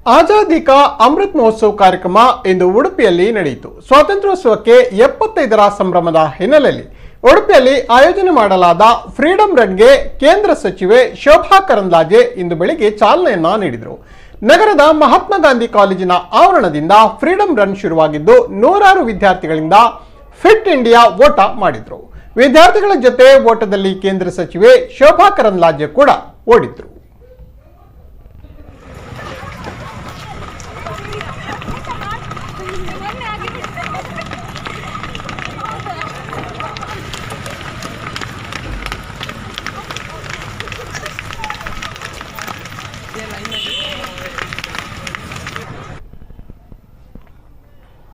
ಆಜಾದಿ ಕಾ ಅಮೃತ್ ಮಹೋತ್ಸವ ಕಾರ್ಯಕ್ರಮ ಇಂದು ಉಡುಪಿಯಲ್ಲಿ ನಡೆಯಿತು. ಸ್ವಾತಂತ್ರ್ಯೋತ್ಸವಕ್ಕೆ 75ರ ಸಂಭ್ರಮದ ಹಿನ್ನೆಲೆಯಲ್ಲಿ ಉಡುಪಿಯಲ್ಲಿ ಆಯೋಜನೆ ಮಾಡಲಾದ ಫ್ರೀಡಂ ರನ್ಗೆ ಕೇಂದ್ರ ಸಚಿವೆ ಶೋಭಾ ಕರಂದ್ಲಾಜೆ ಇಂದು ಬೆಳಿಗ್ಗೆ ಚಾಲನೆಯನ್ನ ನೀಡಿದರು. ನಗರದ ಮಹಾತ್ಮ ಗಾಂಧಿ ಕಾಲೇಜಿನ ಆವರಣದಿಂದ ಫ್ರೀಡಂ ರನ್ ಶುರುವಾಗಿದ್ದು ನೂರಾರು ವಿದ್ಯಾರ್ಥಿಗಳಿಂದ ಫಿಟ್ ಇಂಡಿಯಾ ಓಟ ಮಾಡಿದ್ರು. ವಿದ್ಯಾರ್ಥಿಗಳ ಜೊತೆ ಓಟದಲ್ಲಿ ಕೇಂದ್ರ ಸಚಿವೆ ಶೋಭಾ ಕರಂದ್ಲಾಜೆ ಕೂಡ ಓಡಿದ್ರು.